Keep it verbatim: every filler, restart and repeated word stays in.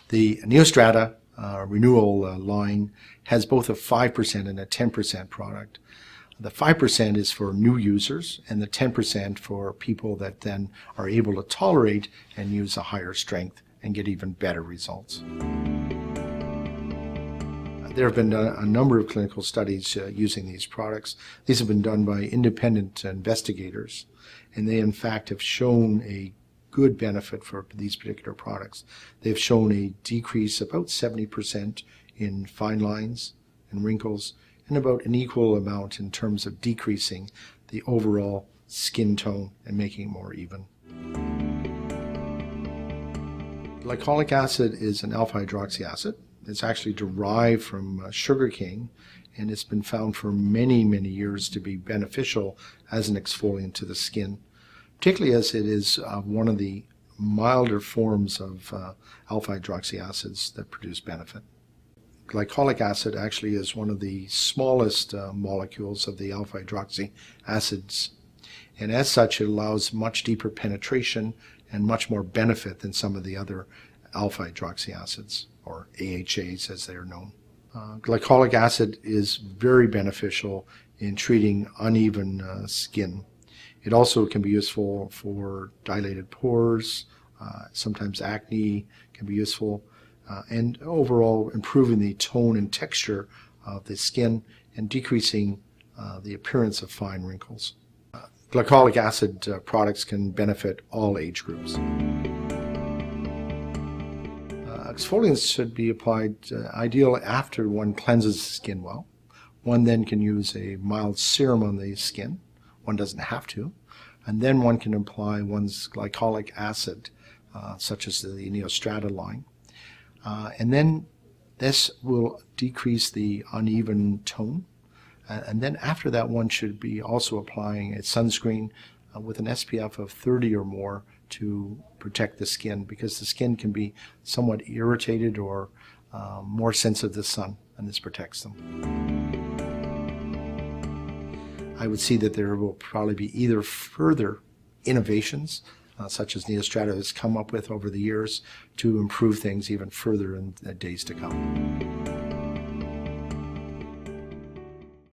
The NeoStrata uh, renewal uh, line has both a five percent and a ten percent product. The five percent is for new users and the ten percent for people that then are able to tolerate and use a higher strength and get even better results. There have been a, a number of clinical studies uh, using these products. These have been done by independent investigators, and they in fact have shown a good benefit for these particular products. They've shown a decrease about seventy percent in fine lines and wrinkles, and about an equal amount in terms of decreasing the overall skin tone and making it more even. Glycolic acid is an alpha-hydroxy acid. It's actually derived from uh, sugarcane, and it's been found for many, many years to be beneficial as an exfoliant to the skin, particularly as it is uh, one of the milder forms of uh, alpha-hydroxy acids that produce benefit. Glycolic acid actually is one of the smallest uh, molecules of the alpha-hydroxy acids, and as such it allows much deeper penetration and much more benefit than some of the other alpha-hydroxy acids, or A H As as they are known. Uh, glycolic acid is very beneficial in treating uneven uh, skin. It also can be useful for dilated pores, uh, sometimes acne can be useful, uh, and overall improving the tone and texture of the skin and decreasing uh, the appearance of fine wrinkles. Uh, glycolic acid uh, products can benefit all age groups. Exfoliants should be applied uh, ideally after one cleanses the skin well. One then can use a mild serum on the skin. One doesn't have to. And then one can apply one's glycolic acid, uh, such as the NeoStrata line. Uh, and then this will decrease the uneven tone. Uh, and then after that, one should be also applying a sunscreen uh, with an S P F of thirty or more to protect the skin, because the skin can be somewhat irritated or uh, more sensitive to the sun, and this protects them. I would see that there will probably be either further innovations, uh, such as NeoStrata has come up with over the years, to improve things even further in the days to come.